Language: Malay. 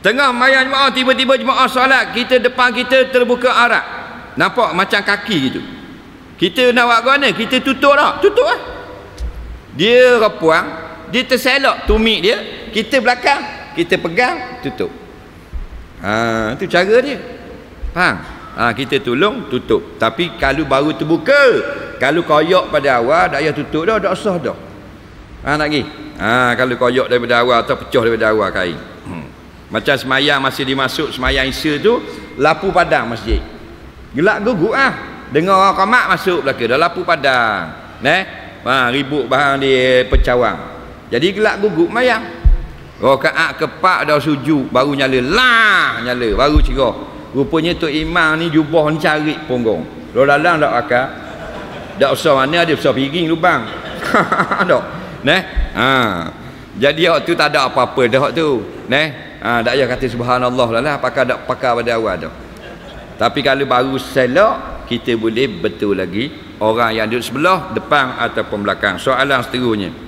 Tengah mayang jemaah, tiba-tiba jemaah solat, kita depan kita terbuka aurat. Nampak macam kaki gitu. Kita nak buat mana? Kita tutup tak? Tutup lah. Dia repuang, dia terselok tumit dia, kita belakang, kita pegang, tutup. Itu cara dia. Faham? Kita tolong tutup. Tapi kalau baru terbuka, kalau koyak pada awal, tak payah tutup dah, tak sah dah. Nak pergi? Kalau koyak daripada awal atau pecah daripada awal kain. Macam semayang masih dimasuk semayang Isya tu, lampu padang masjid. Gelak guguk dengar orang qamat masuk belaka, dah lampu padang. Ribut bahan di pecawang. Jadi gelak guguk mayang. Rakaat keempat dah sujud, baru nyala. Nyala, baru cerah. Rupanya Tok Imam ni jubah ni cari punggung. Lo dalam tak akal. Tak usah mana ada besar piring lubang. Tak. Jadi hak tu tak ada apa-apa dah hak tu. Tak payah kata subhanallah lah, pakar pada awal tu. Tapi kalau baru selok, kita boleh betul lagi orang yang duduk sebelah, depan ataupun belakang. Soalan seterusnya.